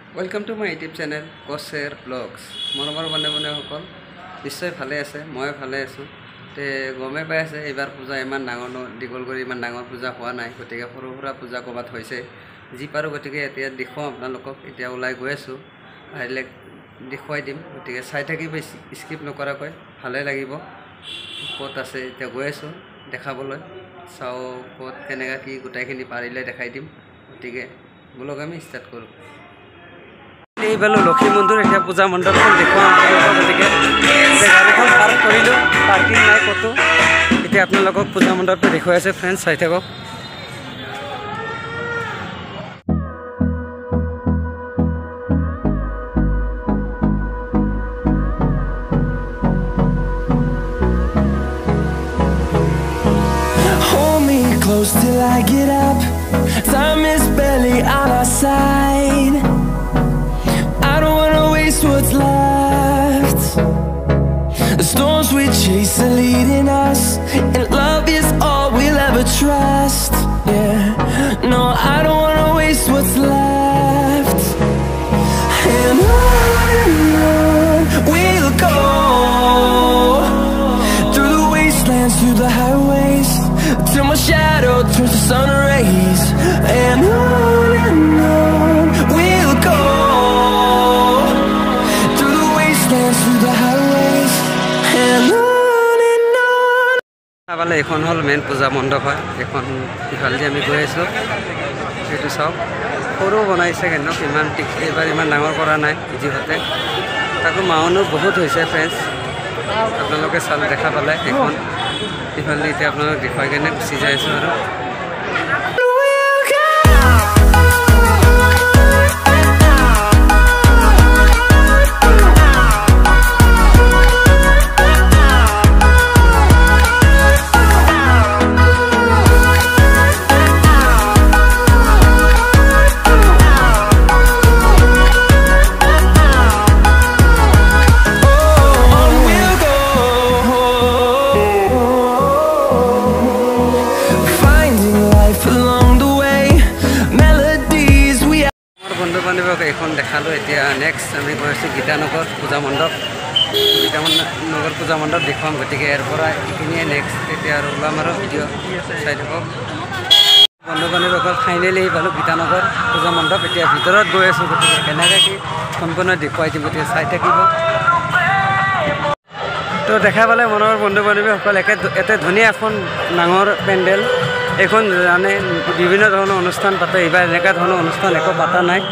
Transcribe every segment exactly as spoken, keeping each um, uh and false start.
Welcome to my YouTube channel कसेर blogs मनोबर बने बने सकल निश्चय भाले आसे मैं भाले आसो ते गमे पाई आसे एबार पूजा इमान डाঙर दीघलगुरि इमान डाঙर पूजा हुआ ना गति के सरू सुरा पूजा कबात होइसे जी पारो गति के एतिया देखो आपनालोকক एतिया उलाई गई आसो आहिले देखुवाई दिम गति के चाई थाकिब स्किप नकराकै भाले लागिब कत आसे एतिया गई आसो देखाबलै चाओ कत केनेका कि गोटाइखिनि पारिले देखाई दिम गति के ब्लग आमी स्टार्ट करूँ এই বেলো লক্ষ্মী মন্দির এটা পূজা মণ্ডপখন দেখুৱা গতিকে গাড়ীখন পাৰ্ক কৰিলোঁ পাৰ্কিং নাই কতো এতিয়া আপোনালোকক পূজা মণ্ডপটো দেখুৱাই আছে ফ্ৰেণ্ডছ চাই থাকক Hold me close till I get up. Time is barely on our side. What's left? The storms we chase are leading us, and love is all we'll ever trust. Yeah, no, I don't wanna waste what's left. And on and on we'll go, through the wastelands, through the highways, till my shadow turns to sun rays. And on and on we'll go, through the highways and on and on. আবালে এখন হল main পূজা মণ্ডপ হয় এখন ইফালে আমি গৈ আছো এইটো চাওক সৰু বনাইছে কিন্তু ইমান এবাৰ ইমান ডাঙৰ কৰা নাই যিহতে তাকো মাউনো বহুত হৈছে ফ্ৰেণ্ডছ আপোনালোকে চাল দেখা পালে এখন ইফালে এতিয়া আপোনালোক দেখুৱাই কেনে গুচি যাই আছো আৰু এখন দেখালো এতিয়া নেক্সট আমি গৈ আছো গীতানগৰ পূজা মণ্ডপ গীতানগৰ পূজা মণ্ডপ দেখুৱাম গতিকে ইয়াৰ পৰা এইখিনিয়ে নেক্সট এতিয়া আৰু ওলাম আৰু ভিডিঅ' চাই থাকক বন্ধু বান্ধৱীসকল ফাইনেলি পালোঁ গীতানগৰ পূজা মণ্ডপ এতিয়া ভিতৰত গৈ আছোঁ গতিকে কেনেকৈ কি সম্পূৰ্ণ দেখুৱাই দিম গতিকে চাই থাকিব তো দেখা পালে মনৰ বন্ধু বান্ধৱীসকল একে এতে ধুনীয়া এখন ডাঙৰ পেণ্ডেল এখন জানে বিভিন্ন ধৰণৰ অনুষ্ঠান পাতে এইবাৰ এনেকুৱা ধৰণৰ অনুষ্ঠান একো পতা নাই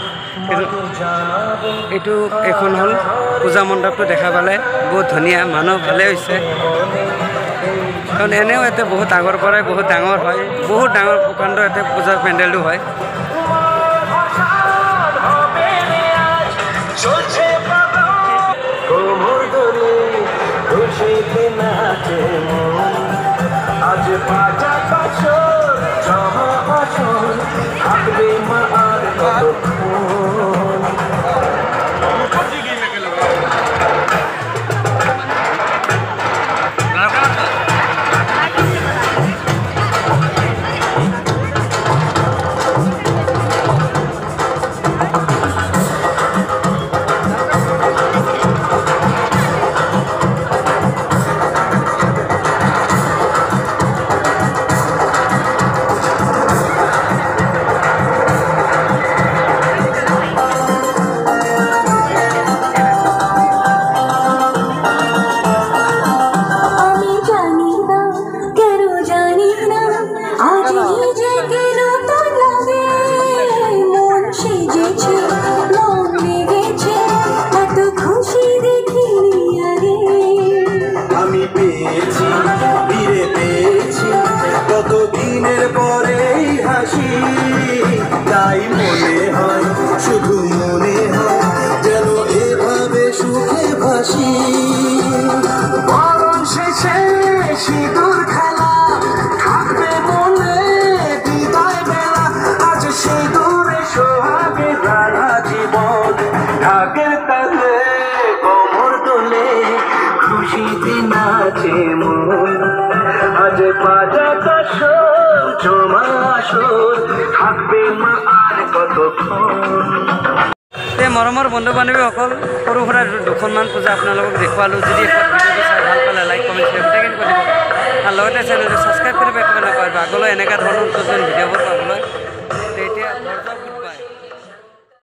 এইটো এখন হল পূজা মণ্ডপটো দেখা পালে বহুত ধুনীয়া মানুহ ভালে হৈছে কাৰণ এনেও এতে বহুত আগৰ পৰাই বহুত ডাঙৰ হয় বহুত ডাঙৰ প্ৰকাণ্ড এতে পূজাৰ পেণ্ডেলটো হয় খুশিতে নাচে মন আজ বাজা কাশর জমা আসর থাকবে মা আর কতক্ষণ। মৰমৰ বন্ধু বান্ধৱীসকল সৰু সুৰা দুখনমান পূজা আপোনালোকক দেখুৱালোঁ যদি ভিডিঅ'টো চাই ভাল পালে লাইক কমেণ্ট শ্বেয়াৰ গোটেইখিনি কৰিব আৰু লগতে চেনেলটো ছাবস্ক্ৰাইব কৰিব একেবাৰে নাপাহৰিব আগলৈ এনেকুৱা ধৰণৰ নতুন ভিডিঅ'বোৰ পাবলৈ তেতিয়া